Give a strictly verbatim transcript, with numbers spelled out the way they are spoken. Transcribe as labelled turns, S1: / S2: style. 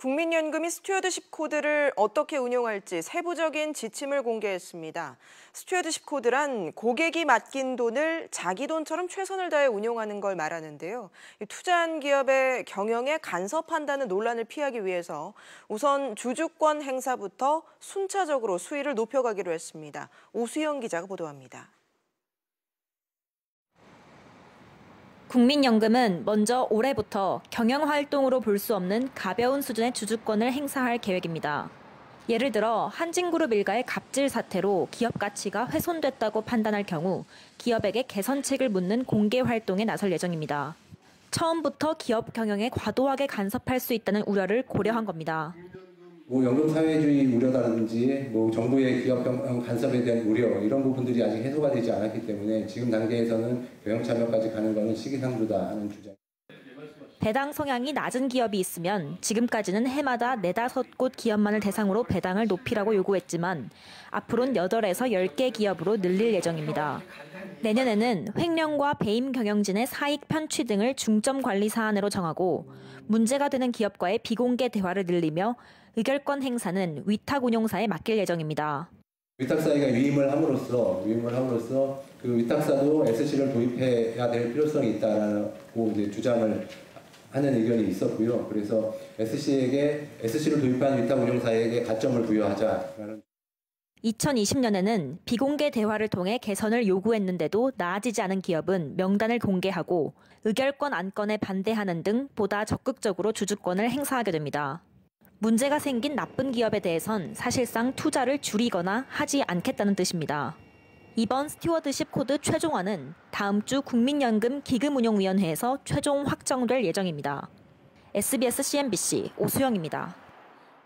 S1: 국민연금이 스튜어드십 코드를 어떻게 운용할지 세부적인 지침을 공개했습니다. 스튜어드십 코드란 고객이 맡긴 돈을 자기 돈처럼 최선을 다해 운용하는 걸 말하는데요. 투자한 기업의 경영에 간섭한다는 논란을 피하기 위해서 우선 주주권 행사부터 순차적으로 수위를 높여가기로 했습니다. 오수영 기자가 보도합니다.
S2: 국민연금은 먼저 올해부터 경영활동으로 볼 수 없는 가벼운 수준의 주주권을 행사할 계획입니다. 예를 들어 한진그룹 일가의 갑질 사태로 기업 가치가 훼손됐다고 판단할 경우 기업에게 개선책을 묻는 공개 활동에 나설 예정입니다. 처음부터 기업 경영에 과도하게 간섭할 수 있다는 우려를 고려한 겁니다.
S3: 뭐 연금 사회주의 우려라든지 뭐 정부의 기업 간섭에 대한 우려 이런 부분들이 아직 해소가 되지 않았기 때문에 지금 단계에서는 경영 참여까지 가는 것은 시기상조다 하는 주장.
S2: 배당 성향이 낮은 기업이 있으면 지금까지는 해마다 네다섯 곳 기업만을 대상으로 배당을 높이라고 요구했지만 앞으로는 여덟에서 열 개 기업으로 늘릴 예정입니다. 내년에는 횡령과 배임 경영진의 사익 편취 등을 중점 관리 사안으로 정하고 문제가 되는 기업과의 비공개 대화를 늘리며 의결권 행사는 위탁 운용사에 맡길 예정입니다.
S3: 위탁사가 위임을 함으로써 위임을 함으로써 그 위탁사도 에스씨를 도입해야 될 필요성이 있다라고 이제 주장을 하는 의견이 있었고요. 그래서 에스씨에게 에스씨를 도입한 위탁 운용사에게 가점을 부여하자라는.
S2: 이천이십 년에는 비공개 대화를 통해 개선을 요구했는데도 나아지지 않은 기업은 명단을 공개하고 의결권 안건에 반대하는 등 보다 적극적으로 주주권을 행사하게 됩니다. 문제가 생긴 나쁜 기업에 대해선 사실상 투자를 줄이거나 하지 않겠다는 뜻입니다. 이번 스튜어드십 코드 최종안은 다음 주 국민연금 기금운용위원회에서 최종 확정될 예정입니다. 에스비에스 씨엔비씨 오수영입니다.